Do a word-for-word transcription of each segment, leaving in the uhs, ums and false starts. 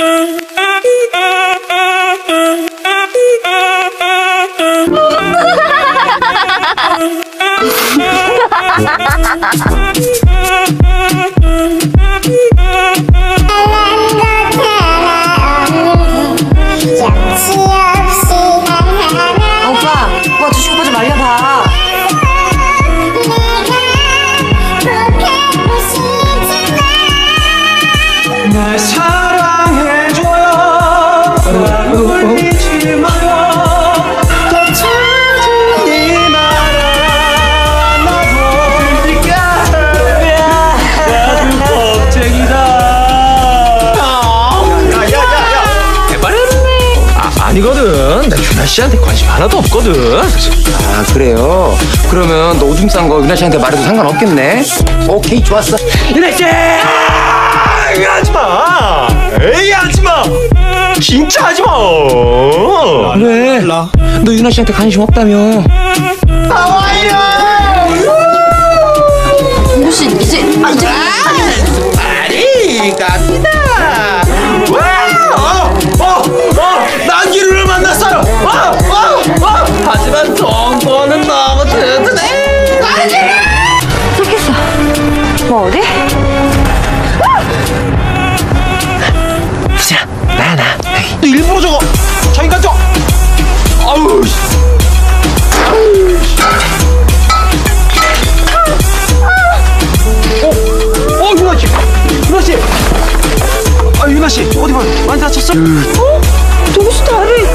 오빠, 오빠 주식 오빠 좀 말려봐. 날 사랑해줘요. 날 울리지 마요. 괜찮으니 말아놔도 나도 겁쟁이다. 야야야야 해버렸네. 아, 아니거든. 나 유나 씨한테 관심 하나도 없거든. 아 그래요? 그러면 너 오줌 싼 거 유나 씨한테 말해도 상관없겠네? 오케이 좋았어. 유나 씨! 하지마! 에이 하지마! 진짜 하지마! 왜? 너 유나 씨한테 관심 없다며? 나와요! 유나 씨 이제 아 이제 아니 갑니다! 와! 어! 어! 어! 난기류를 만났어요! 어! 어! 어! 하지만 정보는 너무 튼튼해! 좋겠어. 뭐 어디? 수진아 나야 나. 너 일부러 저거 자기가 저 아우 어? 어 유나 씨 유나 씨 아 유나 씨 어디 봐 많이 다쳤어? 어? 누구시 다리?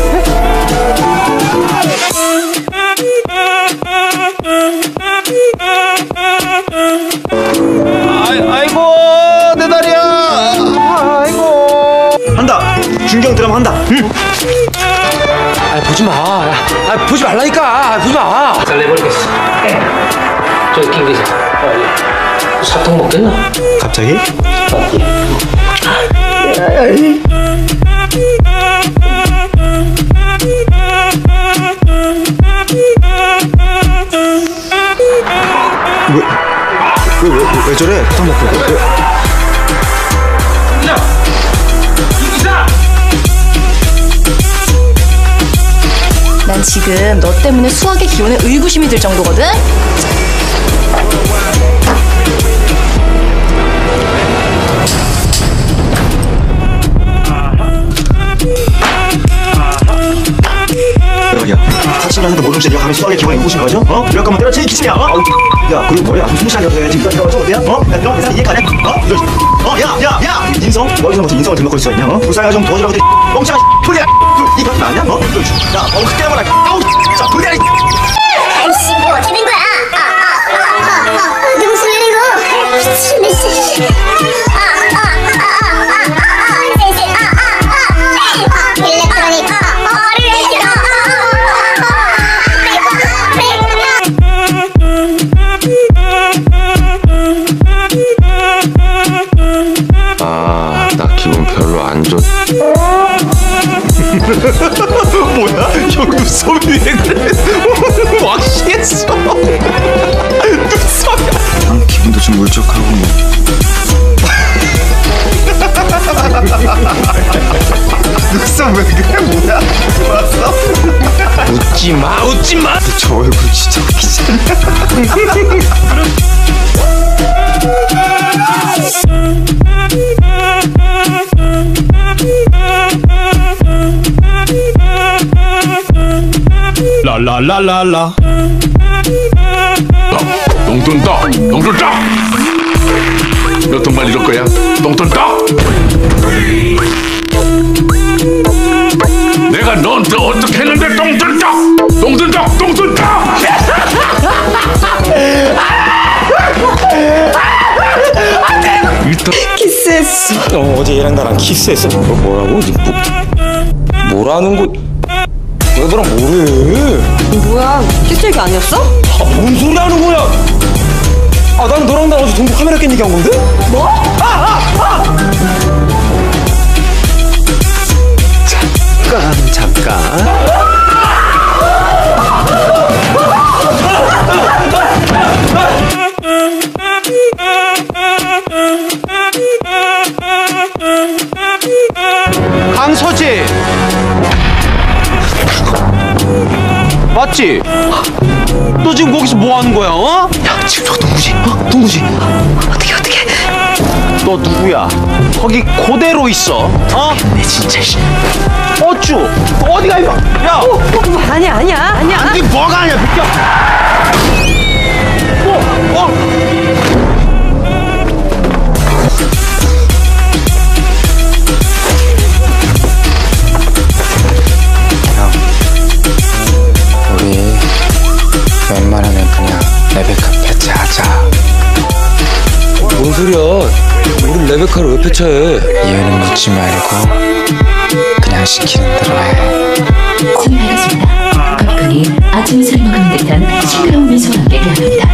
아이, 아이고 내 다리야 아이고 한다 중경 드라마 한다 응. 아 보지 마. 아 보지 말라니까. 아, 보지 마. 잘 내버리겠어. 저기 김 기자. 어, 예. 사탕 먹겠나? 갑자기? 맞지? 왜, 왜, 왜, 왜 저래? 사탕 먹고 왜? 기자! 김 기자! 난 지금 너 때문에 수학의 기원에 의구심이 들 정도거든? 야, 사실은 모르는 쟤 가면 수학의 기본이 무슨 거죠? 어? 이럴 거면 때려치기 기침이야. 어? 야, 그리고 뭐야? 무슨 시간이라도 해야지. 이거 이거 어때야? 어? 야, 이런 회사 이해가 안 해? 어? 이거 어? 야, 야, 야! 인성? 머리서부터 인성을 등록할 수가 있냐? 어? 불쌍하가 좀 도와주라고 뻥치마 돌려! 이 같은 거 아니야? 어? 야, 어, 크게 한번 할까? 아우! 자, 돌려! 아이씨, 뭐 어떻게 된 거야? 아, 아, 아, 아, 아, 누구 소리야 이거? 미치겠네, 씨. 아, 아, 아, 아, 아, 아, 아, 쎄, 쎄, 아, 아, 아, 아, 일렉트로닉, 아, 어를 해줘, 아, 아 나 기분 별로 안 좋. 뭐야? 형 눈썹이 왜 그래? 왁싱했어. 눈썹이. 난 기분도 좀 울적하고 뭐. 눈썹 왜 그래? 뭐야? 좋았어? 웃지 마, 웃지 마. 저 얼굴 진짜 웃기잖아. 라라라라라. 똥돈떡, 똥돈떡. 몇 통만 이럴 거야? 똥돈떡. 내가 너한테 어떻게 했는데 똥돈떡, 똥돈떡, 똥돈떡. 키스했어. 어, 어제 얘랑 나랑 키스했어. 뭐, 뭐라고? 뭐, 뭐라는 거? 왜 너랑 뭐래? 뭐야, 키스 얘기 아니었어? 아, 뭔 소리 하는 거야? 아, 난 너랑 나랑 어제 동부 카메라 깬 얘기한 건데? 뭐? 아, 아, 아! 잠깐, 잠깐. 강서지? 맞지? 너 지금 거기서 뭐 하는 거야, 어? 야, 지금 저 누구지? 어? 누구지? 어떻게 어떻게? 너 누구야? 거기 그대로 있어. 어? 내 진짜 씨. 어쭈? 어디가 이거? 야! 어, 어, 아니야 아니야 아니야. 아니 뭐가 아니야, 비켜! 어, 어. 우리 웬만하면 그냥 레베카 배차하자. 뭔 소리야? 우리 레베카를 왜 배차해? 이유는 묻지 말고 그냥 시키는 대로 해. 수고하셨습니다. 거북이 아침 햇살을 먹은 듯한 싱그러운 미소와 함께 대합니다.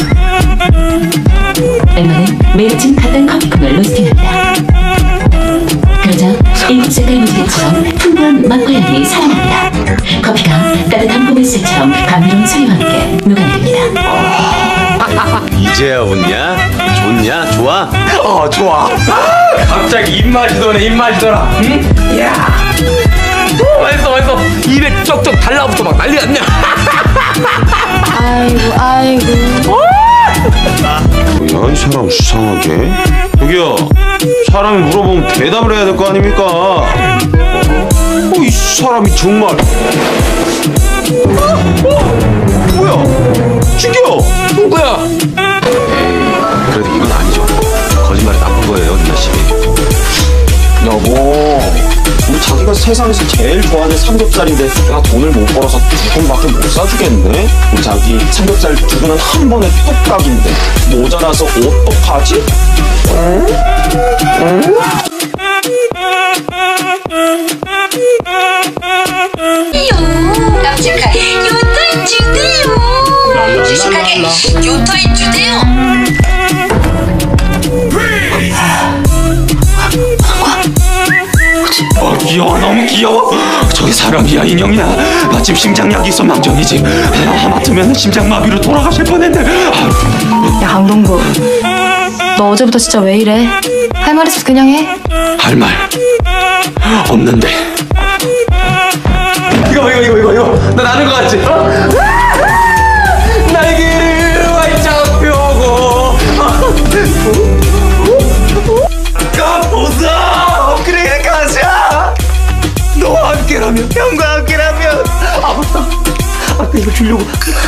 엠마는 매일 아침 갓단 커피콩을 로스팅합니다. 그러자 일곱 색깔 무지개처럼 풍부한 맛과 향이 살아납니다. 커피가 따뜻한 봄햇살처럼 감미로운 소리와 함께 녹아내립니다. 이제야 웃냐? 좋냐? 좋아? 어, 좋아. 갑자기 입맛이 도네, 입맛이 돌아. 응? 야, 오, 맛있어, 맛있어. 입에 쩍쩍 달라붙어 막 난리 났냐? 아이고 아이고. 뭐야, 이 사람 수상하게? 저기요, 사람이 물어보면 대답을 해야 될 거 아닙니까? 어, 이 사람이 정말. 어? 어? 뭐야? 죽여! 누구야? 그래도 이건 아니죠. 거짓말이 나쁜 거예요, 누나 씨. 여보, 우리 자기가 세상에서 제일 좋아하는 삼겹살인데 내가 돈을 못 벌어서 두 번밖에 못 사주겠네? 우리 자기 삼겹살 두 분은 한 번에 뚝딱인데 모자라서 어떡하지? 응? 응? 깜찍하게 요토이 주세요. 주식하게 요토이 주세요. 어, 귀여워, 너무 귀여워. 저게 사람이야, 인형이야? 마침 심장약이 있어 망정이지. 아, 하마터면 심장마비로 돌아가실 뻔했네. 아, 야 강동구, 너 어제부터 진짜 왜 이래? 할 말 있어 그냥 해. 할 말 없는데. 이거, 이거, 이거, 이거, 이거. 나 나는 거 같지? 어? 날개를 활짝 펴고. 가보자. 그래, 이렇게 하자. 너와 함께라면, 형과 함께라면. 아, 맞다. 아까 이거 주려고.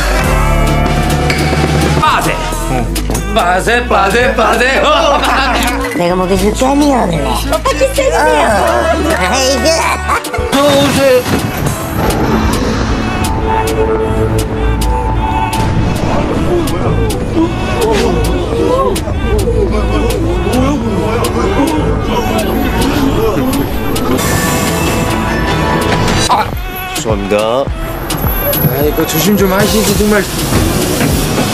빠세. 빠세, 빠세, 빠세. 어, 내가 먹여줄 게 아니야, 그래. 오빠 키스해주세요. 아이고. 오세. 죄송합니다. 아이고, 조심 좀 하시지, 정말.